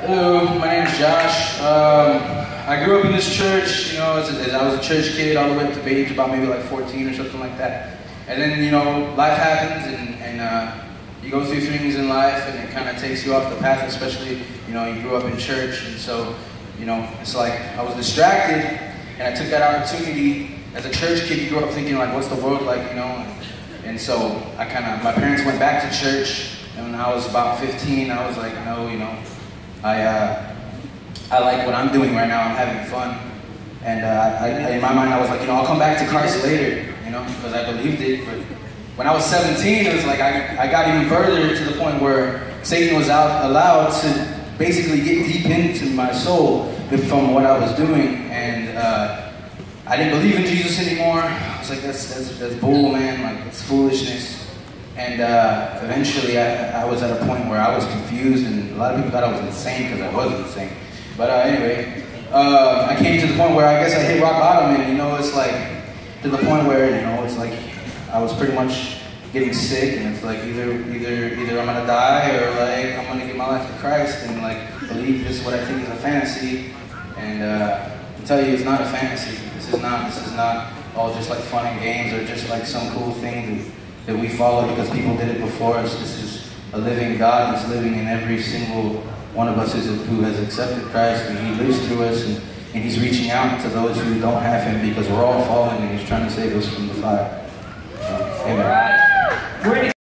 Hello, my name is Josh. I grew up in this church, you know, as I was a church kid all the way up to the age about maybe like 14 or something like that. And then, you know, life happens and you go through things in life and it kind of takes you off the path, especially, you know, you grew up in church. And so, you know, it's like I was distracted and I took that opportunity. As a church kid, you grew up thinking like, what's the world like, you know? And so my parents went back to church. And when I was about 15, I was like, no, you know, I like what I'm doing right now. I'm having fun. And in my mind, I was like, you know, I'll come back to Christ later, you know, because I believed it. But when I was 17, it was like I got even further to the point where Satan was allowed to basically get deep into my soul from what I was doing. And I didn't believe in Jesus anymore. I was like, that's bull, man. Like, it's foolishness. And eventually, I was at a point where I was confused, and a lot of people thought I was insane because I wasn't insane. But anyway, I came to the point where I guess I hit rock bottom, and you know, it's like to the point where, you know, it's like I was pretty much getting sick, and it's like either I'm gonna die or like I'm gonna give my life to Christ and like believe this is what I think is a fantasy. And I'll tell you, it's not a fantasy. This is not all just like fun and games or just like some cool thing that we follow because people did it before us. This is a living God that's living in every single one of us who has accepted Christ, and He lives through us, and He's reaching out to those who don't have Him because we're all fallen, and He's trying to save us from the fire. Amen.